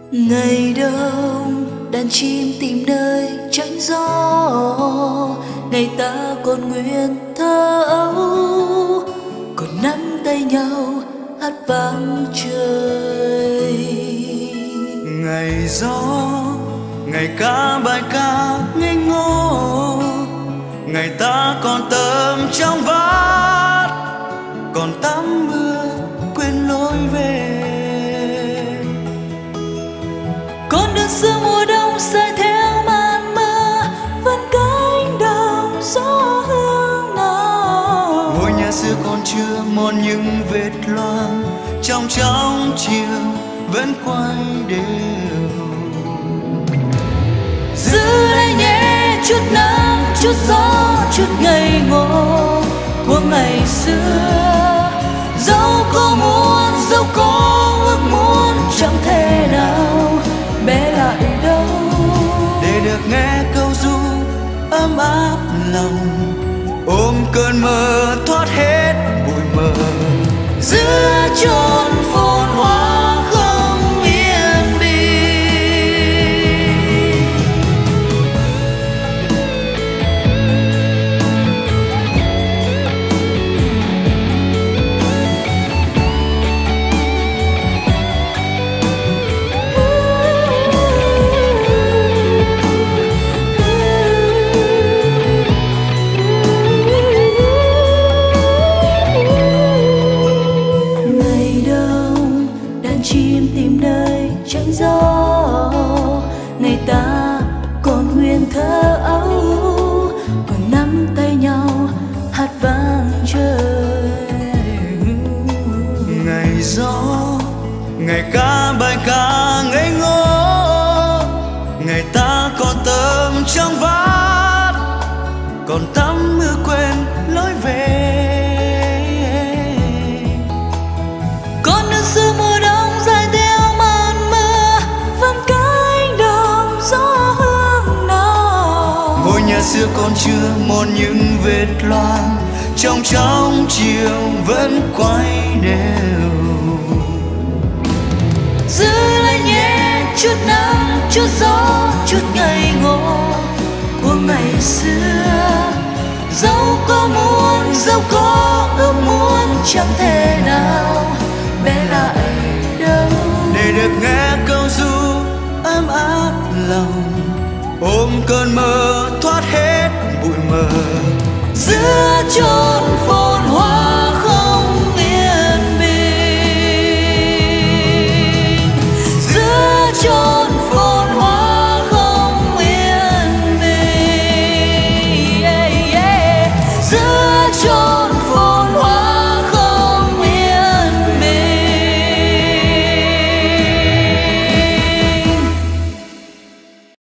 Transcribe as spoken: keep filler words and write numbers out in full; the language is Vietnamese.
Ngày đông đàn chim tìm nơi tránh gió, ngày ta còn nguyên thơ ấu, còn nắm tay nhau hát vang trời. Ngày gió, ngày ca bài ca ngây ngô, ngày ta còn tâm trong vắt, còn tắm mưa quên lối về. Con đơn xưa mùa đông say theo màn mưa, vẫn cánh đồng gió hương nào. Ngôi nhà xưa còn chưa mòn những vết loang, trong trong chiều vẫn quay đều. Giữ lấy nhé chút nắng, chút gió, chút ngây ngô của ngày xưa. Dẫu có muốn, dẫu có ước muốn, chẳng thể nào bé lại đâu. Để được nghe câu ru ấm áp lòng, ôm cơn mơ thoát hết bụi mờ. Giữa chốn phồn hoa không yên bình, chim tìm nơi tránh gió, ngày ta còn nguyên thơ ấu, còn nắm tay nhau hát vang trời. Ngày gió, ngày ca bài ca ngây ngô, ngày ta còn tâm trong vắt, còn tắm mưa quên lối về. Con đơn xưa mùa đông dài theo màn mưa, vẫn cánh đồng gió hương nào. Ngôi nhà xưa còn chưa mòn những vết loang, trong trong chiều vẫn quay đều. Giữ lấy nhé chút nắng, chút gió, chút ngây ngô của ngày xưa. Dẫu có muốn, dẫu có ước muốn, chẳng thể nào bé lại đâu. Để được nghe câu ru ấm áp lòng, ôm cơn mơ thoát hết bụi mờ. Giữa chốn phố